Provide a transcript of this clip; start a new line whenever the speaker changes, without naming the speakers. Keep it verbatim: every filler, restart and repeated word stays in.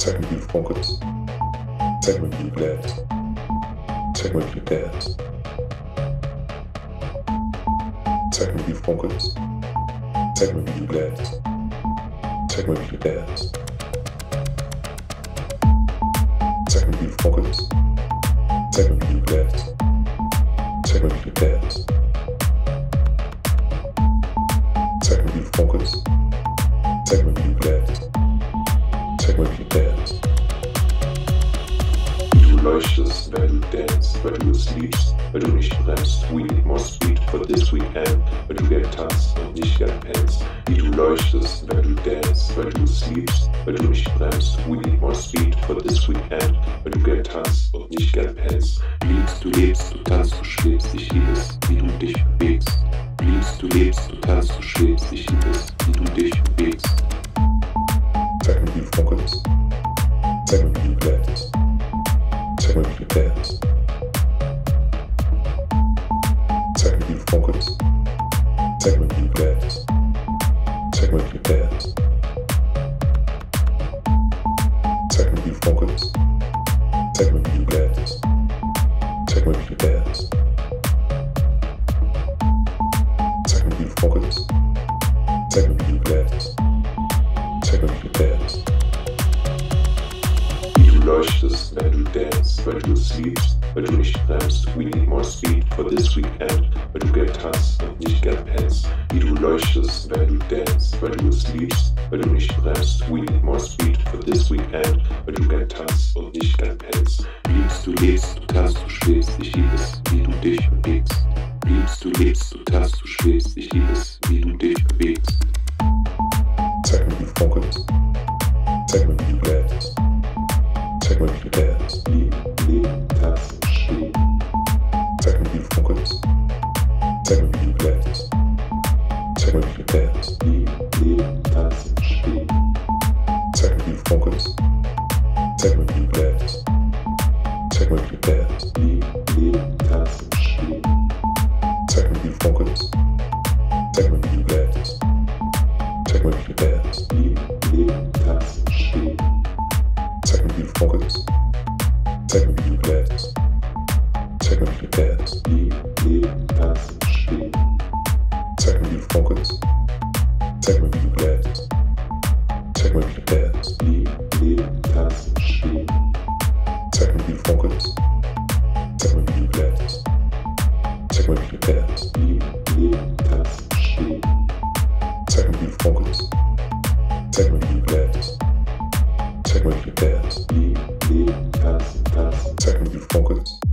Zeig mir, wie du funkelst. Zeig mir, wie du glänzt. Zeig mir, wie du dance. Zeig mir, wie du funkelst. Zeig mir, wie du glänzt. Zeig mir, wie du dance. Zeig mir, wie du funkelst. Zeig mir, wie du glänzt. Zeig mir, wie du dance. Zeig mir, wie du funkelst. Zeig mir, wie du glänzt. Zeig mir, wie du dance. Wie du leuchtest, wenn du dance, weil du es liebst, weil du nicht bremst. We need more speed for this weekend, weil du gern tanzt und nicht gern pennst. Wie du leuchtest, wenn du dance, weil du es liebst, weil du nicht bremst. We need more speed for this weekend, weil du gern tanzt und nicht gern pennst. Liebst, du lebst, du tanzt, du schwebst, ich liebe es, wie du dich bewegst. Liebst, du lebst, du tanzt, du schwebst, ich liebe es, wie du dich bewegst. Zeig mir, wie du funkelst. Zeig mir, wie du glänzt. Zeig mir, wie du dance. Zeig mir, wie du funkelst. Zeig mir, wie du glänzt. Zeig mir, wie du dance. Zeig mir, wie du funkelst. Zeig mir, wie du glänzt. Zeig mir, wie du dance. Zeig mir, wie du funkelst. Zeig mir, wie du glänzt. Zeig mir, wie du dance. Wie du leuchtest, wenn du dance, weil du es liebst, weil du nicht bremst. We need more speed for this weekend, weil du gern tanzt und nicht gern pennst. Wie du leuchtest, wenn du dance, weil du es liebst, weil du nicht bremst. We need more speed for this weekend, weil du gern tanzt und nicht gern pennst. Liebst, du lebst, du tanzt, du schwebst, ich liebe es, wie du dich bewegst. Liebst, du lebst, du tanzt, du schwebst, ich liebe es, wie du dich bewegst. Zeig mir, wie du funkelst. Zeig mir, wie du glänzt. Zeig mir, wie du dance. Lieben, leben, tanzen, stehen. Zeig mir, wie du funkelst. Zeig mir, wie du glänzt. Zeig mir, wie du dance. Lieben, leben, tanzen, stehen. Zeig mir, wie du funkelst. Zeig mir, wie du glänzt. Zeig mir, wie du dance. Lieben, leben, tanzen, stehen. Zeig mir, wie du funkelst. Zeig mir, wie du glänzt. Zeig mir, wie du dance. Lieben, leben, tanzen, stehen. Zeig mir, wie du funkelst. Zeig mir, wie du glänzt. Zeig mir, wie du dance. Lieben, leben, tanzen, stehen. Zeig mir, wie du funkelst. Zeig mir, wie du glänzt. Zeig mir, wie du dance. Lieben, leben, tanzen, stehen. Zeig mir, wie du funkelst. Zeig mir, wie du glänzt. Zeig mir, wie du dance. Lieben, leben, tanzen, stehen. Zeig mir, wie du funkelst. Zeig mir, wie du glänzt. Zeig mir, wie du dance. Lieben, leben, tanzen, tanzen. Zeig mir, wie du funkelst.